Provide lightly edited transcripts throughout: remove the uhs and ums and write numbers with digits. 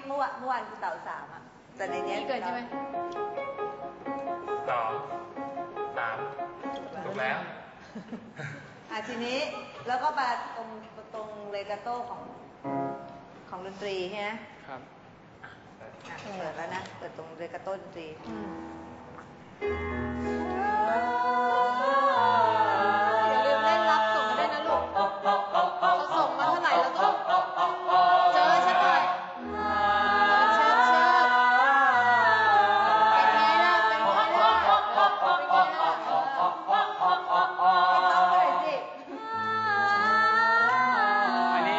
เมื่อวานกูเต่า3อ่ะแต่ในนี้เกินใช่ไหม 2 3ถูกแล้วทีนี้แล้วก็มาตรงเลกาโต้ของดนตรีใช่ไหมครับเปิดแล้วนะเปิดตรงเลกาโต้ดนตรีอย่าลืมเล่นรับส่งมาด้วยนะลูกเขาส่งมาเท่าไหร่แล้วก็เจอฉันหน่อยเชิญเป็นไงล่ะเป็นไงล่ะเป็นไงล่ะให้ต้องเลยสิอันนี้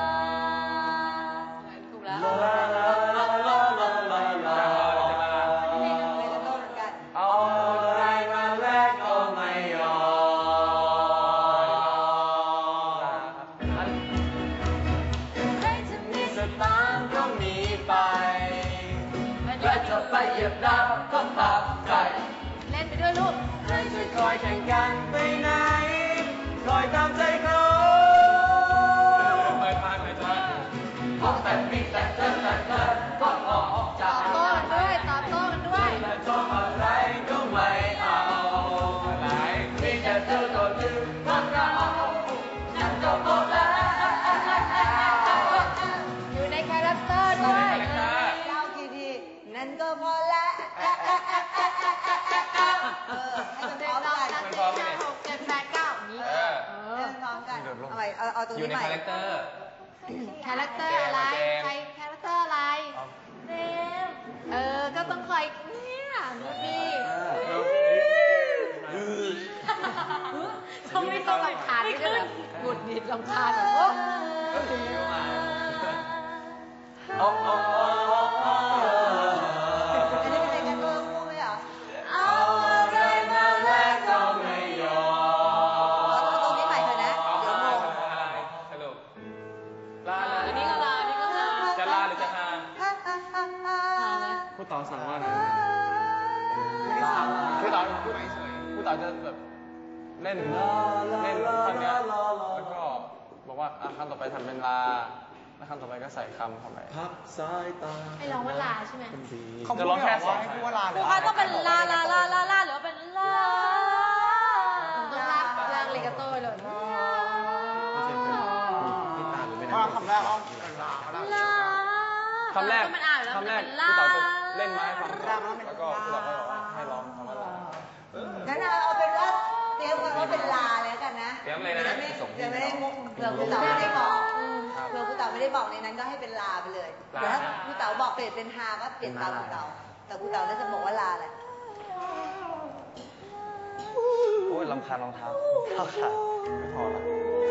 ถูกแล้วเอาอะไรมาแลกก็ไม่ยอมใครจะมีสตางค์ก็มีไปและจะไปเหยียบดาวก็ตามใจเล่นไปด้วยลูกใครจะคอยแข่งกันไปไหนคอยตามใจเขาไม่พลาดไม่พลาดเพราะแต่มีแต่เธอก็ออกตจากอบโต้กันด้วยตอบโต้กันด้วยและชอบอะไรก็ไม่เอาอะไรมีแต่เธอก็ลืมว่าเราฉันก็พอแล้วอยู่ในคาแรคเตอร์ด้วยเล่ากี่ทีนั่นก็พอละให้มันพร้อมกัน 4 5 6 7 8 9นี้ให้มันพร้อมกันเอาใหม่เอาตรงอยู่นี้ในใหม่คาแรคเตอร์คาแรคเตอร์อะไรใครคาแรคเตอร์อะไรเนมก็ต้องคอยเนี่ยดูดิเขาไม่ต้องรำคาญไม่ขึ้นหงุดหงิดรำคาญแบบว่าอันนี้เป็นเลกาโต้คู่ไหมเหรอเอาอะไรมาแลกก็ไม่ยอมเอาตรงนี้ใหม่เถอะนะเดี๋ยวงงสรุปลาอันนี้ก็ลาอันนี้ก็ลาจะลาหรือจะฮาผู้ต่อสั่งว่าไงคือตอนผู้ต่อจะแบบเล่นท่อนเนี้ยแล้วก็บอกว่าคำต่อไปทำเป็นลาแล้วคำต่อไปก็ใส่คำเข้าไปพักสายตาให้ร้องว่าลาใช่ไหมจะร้องแค่2 ให้พูดว่าลาครูคะต้องเป็นลาหรือว่าเป็นลาต้องลากเลกาโต้เลยที่ตาหรือเป็นคำแรกเอาลาคำแรกมันอ่านแล้วคำแรกลาผู้ต่อจะเล่นไม้ฟังแล้วก็ผู้ต่อก็บอกว่าให้ร้องคำว่าลางั้นเอาเป็นว่าเตรียมกันว่าเป็นลาเลยกันนะเตรียมเลยนะเดี๋ยวไม่ได้มุกเผื่อคุณเต๋าไม่ได้บอกเผื่อคุณเต๋าไม่ได้บอกในนั้นก็ให้เป็นลาไปเลยเดี๋ยวถ้าคุณเต๋าบอกเปลี่ยนเป็นฮาก็เปลี่ยนตามคุณเต๋าแต่คุณเต๋าน่าจะบอกว่าลาแหละโอ้ยลำคาญรองเท้าขาดไม่พอละ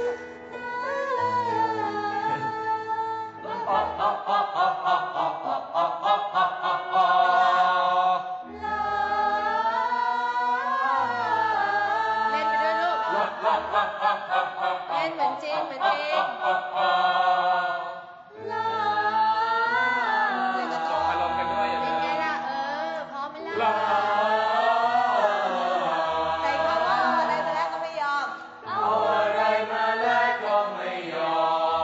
เล่นไปด้วยลูก เล่นเหมือนจริงเหมือนจริงส่งอารมณ์กันด้วยอย่าเป็ลืนมไงล่ะพร้อมไหมล่ะใส่คำว่าเอาอะไรมาแล้วก็ไม่ยอมเอาอะไรมาแลกก็ไม่ยอ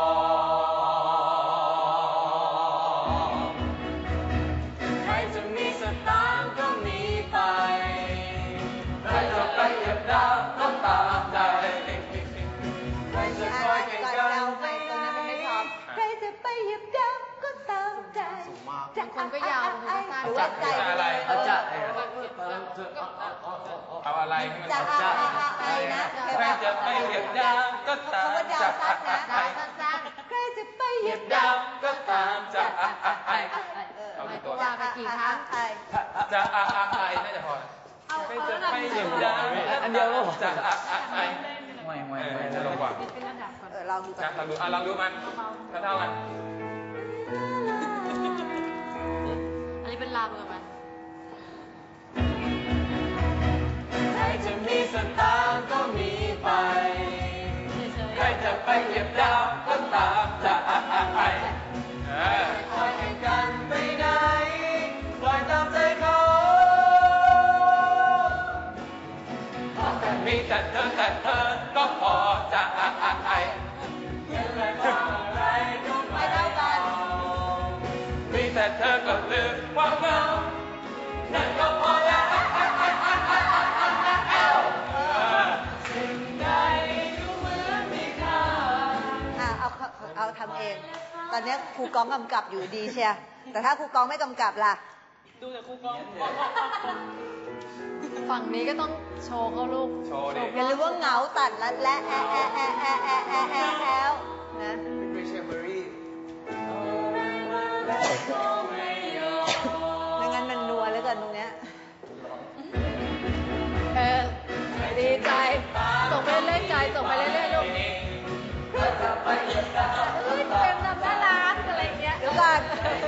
มใครจะมีสตางค์ก็มีไปใครจะไปเหยียบดาวก็ตามใจใครจะคอยแข่งกันไปตรงนั้นมันไม่พร้อมใครจะไปเหยียบดาวก็ตามใจบางคนก็ยาวบางคนก็สั้นหรือว่าใจอะไรจะเอาอะไรให้มันจะชัดอะไรนะใครจะไปเหยียบดาวก็ตามคำว่าดาวซัดนะดาวสั้นใครจะไปเหเหยียียยบบ ดาดาว วก็ตามจะๆไม่ตัวว่าไปกี่ครั้งจะน่าจะพอใครจะไปเหยียบดาวอันเดียวแล้วจะไม่ลงกว่าเป็นระดับก่อนลองดูก่อนลองดูมันเท่ากันอันนี้เป็นลาเบอร์มันใครจะมีสตางค์ก็มีไป ใครจะไปเหยียบดาวก็ตามจะคอยแข่งกันไปไหนปล่อยตามใจเขาแต่มีแต่เธอก็พอจะอะไรก็ไม่ไม่เท่ากันมีำเอง ตอนนี้ครูกองกำกับอยู่ดีเชียแต่ถ้าครูกองไม่กำกับล่ะดูแต่ครูกองฝั่งนี้ก็ต้องโชว์เขาลูกโชว์ดิอย่าลืมว่าเหงาตัดและแอะนะไม่ใช่เบอรี่ไม่งั้นมันนัวเหลือเกินตรงเนี้ยดีใจ ส่งไปเล่นใจ ส่งไปเรื่อยๆลูกเป็นแบบน่ารักอะไรเงี้ยเดี๋ยวก่อน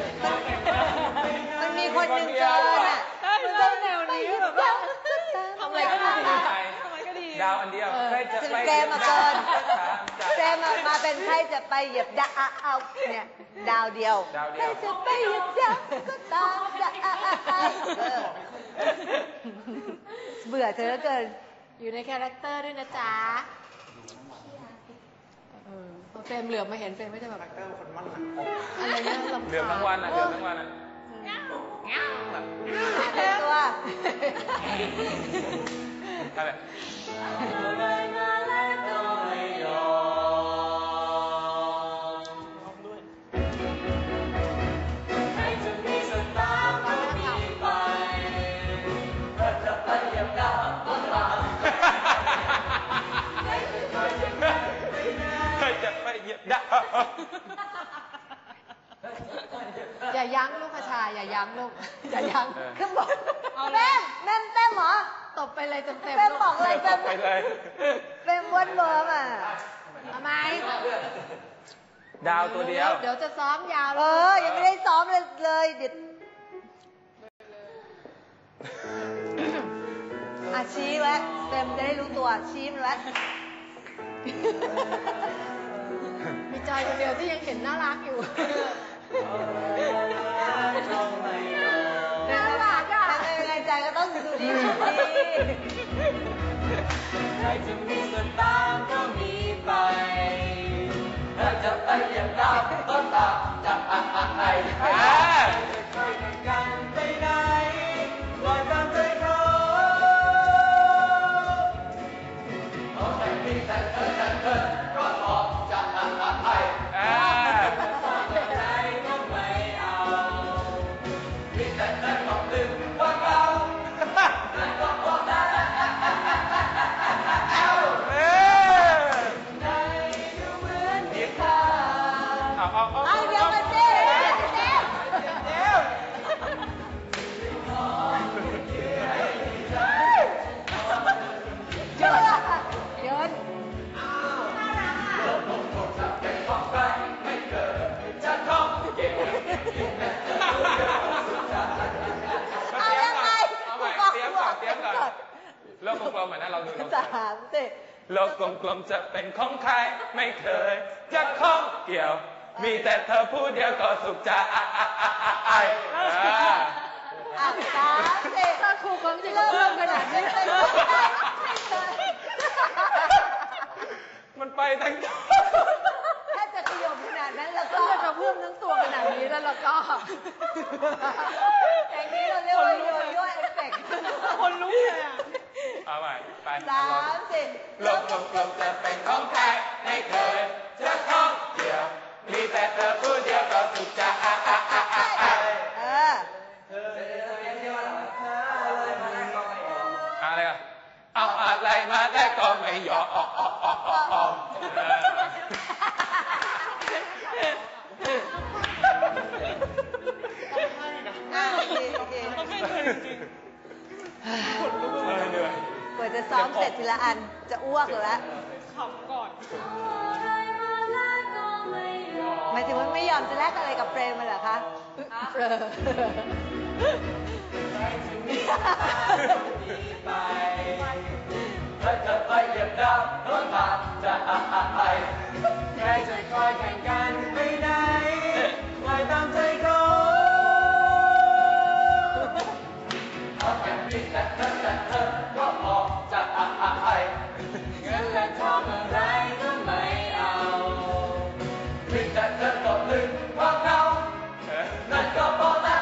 มันมีคนหนึ่งเกินอ่ะมันเป็นแนวนี้แบบว่าทำอะไรก็ดีดาวอันเดียวใครจะซึ่งไปเฟรมมาเกินเฟรมมาเป็นใครจะไปเหยียบดาเอาเนี่ยดาวเดียวใครจะไปเหยียบดาก็ตามเบื่อเธอเหลือเกินอยู่ในคาแรคเตอร์ด้วยนะจ๊ะเฟรมเหลือบมาเห็นเฟรมไม่ได้แบบอะไรนะลำคาญเหลือทั้งวันอ่ะเหลือทั้งวันอ่ะเป็นตัวอะไร จะไปเหยียบดาวอย่ายั้งลูกพชาอย่ายั้งลูกอย่ายั้งขึ้นบนแม่แม่เต้มเหรอตบไปเลยเต็มแม่บอกอะไรแม่ไปเลยเป็นวนเวิร์มอ่ะทำไมดาวตัวเดียวเดี๋ยวจะซ้อมยาวยังไม่ได้ซ้อมเลยเดี๋ยวชี้ไว้เต็มจะได้รู้ตัวชี้มันไว้มีจอยคนเดียวที่ยังเห็นน่ารักอยู่น่ารักอ่ะแต่ในใจก็ต้องดูดีดูดีใครจะมีสตางค์ก็มีไปถ้าจะไปเหยียบดาวก็ตามจะอะไรค่อยๆกันไปไหนลอยตามใจเขาขอแต่มีแต่เธอก็พอจะอะไรใจก็ไม่เอามีแต่เธอต้องลืมว่าเรานั่นก็พอได้เดี๋ยวมาเจ๊เยินเอายังไงเอาใหม่เตรียมก่อนโลกกลมๆเหมือนนั้นเราดูลงสามสิโลกกลมๆจะเป็นของใครไม่เคยจะข้องเกี่ยว มีแต่เธอผู้เดียวก็สุขใจสามสิถ้าครูความจริงก็เพิ่มขนาดนี้มันไปทั้งถ้าจะขยมขนาดนั้นแล้วก็ถ้าจะเพิ่มทั้งตัวขนาดนี้แล้วเราก็อย่างนี้เราเรียกว่าโยนด้วยเอฟเฟกต์คนลุกเลยอ่ะเอาใหม่ไปสามสิโลกกลมๆจะเป็นของใครไม่เคยจะข้องเกี่ยว มีแต่เธอผู้เดียวก็สุขใจ อะไรอ่ะเอาอะไรมาได้ก็ไม่ยอมเหนื่อยกว่าจะซ้อมเสร็จทีละอันจะอ้วกอยู่แล้วขำก่อนหมายถึงว่าไม่ยอมจะแลกอะไรกับเฟรมมันเหรอคะถ้าจะไปเหยียบดาวก็ตามจะอะไรใครจะคอยแข่งกันไปไหนลอยตามใจเขาเอาแค่มีแต่เธอก็พอจะอะไรเงินและทองอะไรก็ไม่เอามีแต่เธอก็ลืมว่าเขานั่นก็พอละ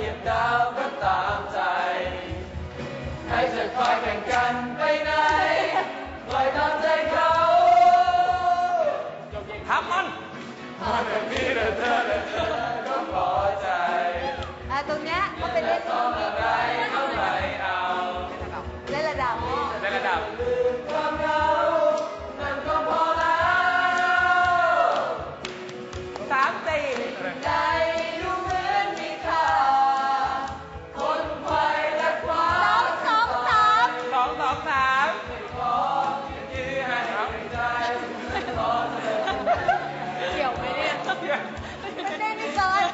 ยียบดาวก็ตามใจใครจะคอยแข่งกันไปไหนปล่อยตามใจเขาทำมันแบบนี้เธอก็พอใจตรงเนี้ยก็เป็นเล่นต้องอะไรเท่าไหร่เอาเล่นระดับในระดับลืมความเหงานั่นก็พอแล้ว3-4ใจดูเหมือนมีค่าคนไขว่และคว้า2-2-3ขอยื้อให้ใจขอเธอเกี่ยวไหมเนี่ยมันเล่นไม่เกิน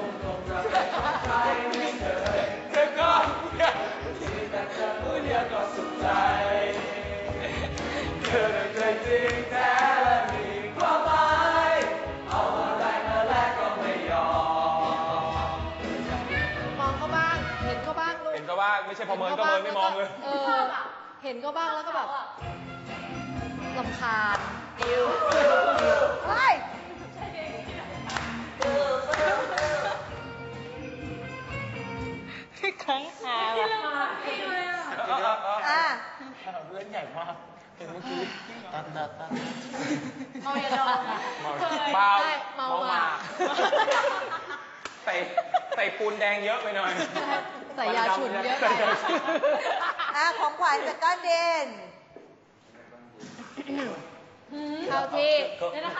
เธอก็ที่แต่เธอผู้เดียวก็สุขใจเธอใจจริงแท้และมีความหมายเอาอะไรมาแลกก็ไม่ยอมมองก็บ้าง เห็นก็บ้างลูกเห็นก็ว่าไม่ใช่พอเมินก็เมินไม่มองเลยเห็นก็บ้างแล้วก็แบบรำคาญเฮ้ยครั้งหาว่ะอ่ะเพื่อนใหญ่มากเห็นเมื่อกี้ตัดเมายาดองเมาใช่เมาหมากใส่ปูนแดงเยอะไปหน่อยใส่ยาฉุนเยอะไปของขวัญจากก้อนเดนเข้าที่ก็นี่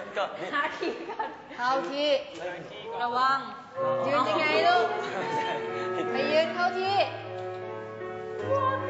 เข้าที่ ระวัง ยืนยังไงลูก ไปยืนเข้าที่เ